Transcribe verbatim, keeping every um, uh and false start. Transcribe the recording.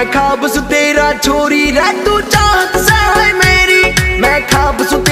मैं खाब सु तेरा छोरी रे तू चाहत से है मेरी, मैं खाब सु